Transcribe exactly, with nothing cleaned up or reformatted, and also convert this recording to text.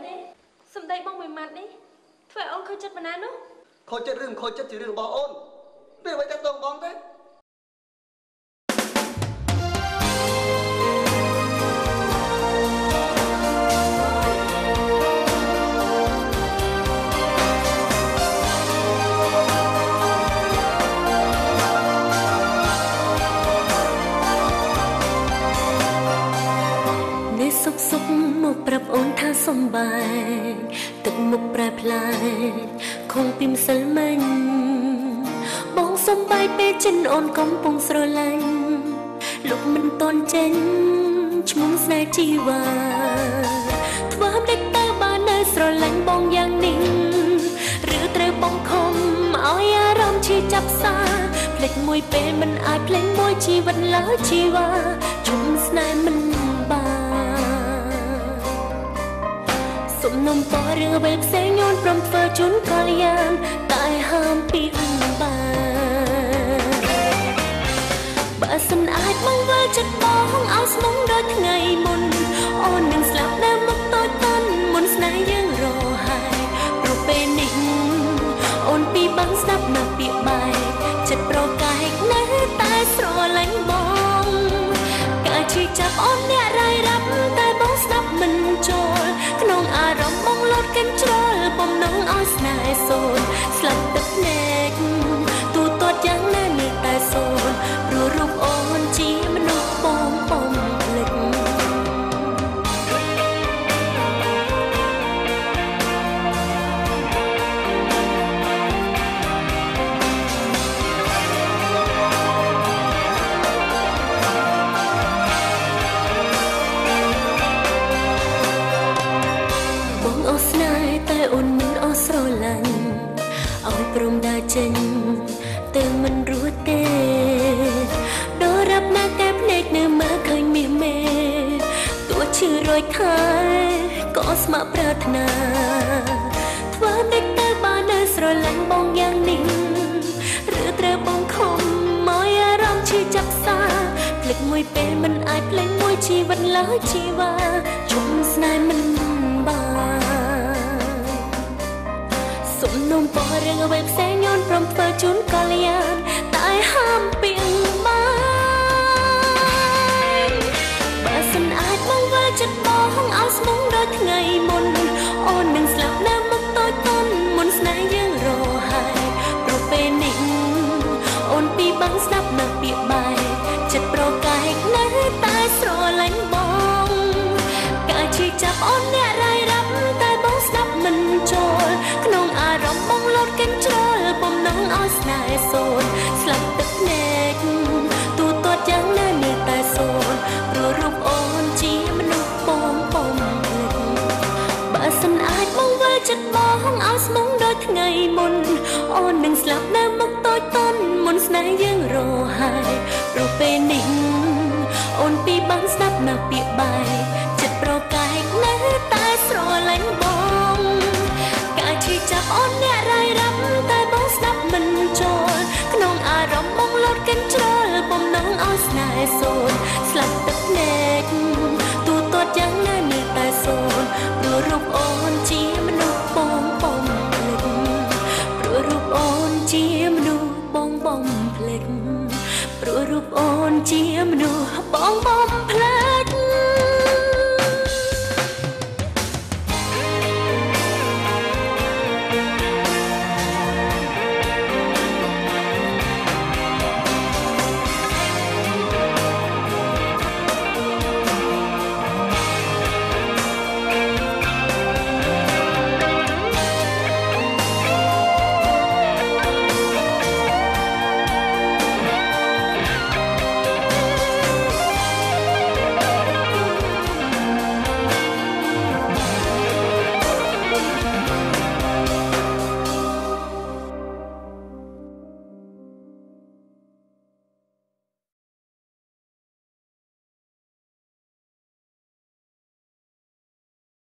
សំដីបងមួយម៉ាត់នេះធ្វើឲ្យអូនខូចចិត្តប៉ុណ្ណានោះខូចចិត្តរឿងខូចចិត្តជារឿងរបស់អូនពេលអ្វីតែតងបងទេសុកសុកមកប្រាប់អូនថាសំបាយទឹកមុខប្រែផ្លាយคงពីម្សិលមិញបងសំបាយពេលចិនអូនកំពុងស្រឡាញ់លុបមិនតន់ចេញឈ្មោះស្នេហ៍ជីវ៉ាធ្វើមិនទៅបាននៅស្រឡាញ់បងយ៉ាងនេះឬត្រូវបងខំឲ្យអារម្មណ៍ឈឺចាប់សាភ្លេចមួយពេលមិនអាចភ្លេចមួយជីវិតឡើយជីវ៉ាជុំស្នេហ៍មិនសុំនំពររឿងអ្វីផ្សេងអូនព្រមធ្វើជូនកល្យានតែហាមពីអង្បានបើសិនអាចមកវិលចិត្តបងឲ្យស្មងដូចថ្ងៃមុនអូននឹងស្លាប់នៅមុខតូចតាន់មុនស្នេហ៍យើងរហើយព្រោះពេលនេះអូនពីបាំងស្ដាប់នៅពាក្យបែកចិត្តប្រកែកនៅតែស្រឡាញ់បងកាលជីចាប់អូនអ្នករៃរ៉ាប់តែបងស្ដាប់មិនចូលក្នុងអារម្មណ៍បងលោតកិនជ្រុលបំណងឲ្យស្នេហ៍សូនស្លាប់ទឹកភ្នែកទូទាត់យ៉ាងណានៅតែសូនព្រោះរូបអូនជាមនុស្សបងបំភ្លេចស្រឡាញ់ឲ្យព្រមដើរចេញទៅមិនរួចទេដរាប់ណាកែភ្នែកនៅមើលឃើញមាសមេទោះឈឺរយខែក៏ស្ម័គ្រប្រាថ្នាធ្វើមិនទៅបាននៅស្រឡាញ់បងយ៉ាងនេះឬត្រូវបងខំមកអារម្មណ៍ឈឺចាប់សាភ្លេចមួយពេលមិនអាចភ្លេចមួយជីវិតឡើយជីវ៉ាជុំស្នេហ៍មិនបានសុំនំពររឿងអ្វីផ្សេងអូនព្រមធ្វើជូនកល្យានតែហាមពីអង្បានបើសិនអាចមកវិលចិត្តបងឲ្យស្មងដូចថ្ងៃមុនអូននឹងស្លាប់នៅមុខតូចតាន់មុនស្នេហ៍យើងរហើយព្រោះពេលនេះអូនពីបាំងស្ដាប់នៅពាក្យបែកចិត្តប្រកែកនៅតែស្រឡាញ់បងកាលជីចាប់អូនអ្នករៃរ៉ាប់តែបងស្ដាប់មិនចូលក្នុងអារម្មណ៍បងលោតកិនជ្រុលបំណងឲ្យស្នេហ៍សូនស្លាប់ទឹកភ្នែកទូទាត់យ៉ាងណានៅតែសូនព្រោះរូបអូនជាមនុស្សបងបំភ្លេចបើសិនអាចមកវិលចិត្តបងឲ្យស្មងដូចថ្ងៃមុនអូននឹងស្លាប់នៅមុខតូចតាន់មុនស្នេហ៍យើងរហើយព្រោះពេលនេះអូនពីបាំងស្ដាប់នៅពាក្យបែកចិត្តប្រកែកនៅតែស្រឡាញ់បងកាលជីចាប់អូនអ្នករៃរ៉ាប់តែបងស្ដាប់មិនចូលក្នុងអារម្មណ៍បងលោតកិនជ្រុលបំណងឲ្យស្នេហ៍សូនស្លាប់ទឹកភ្នែកទូទាត់យ៉ាងណានៅតែសូនព្រោះរូបអូនជាមនុស្សបងបំភ្លេចព្រោះរូបអូនជាមនុស្សបងបំភ្លេចព្រោះរូបអូនជាមនុស្សបងបំ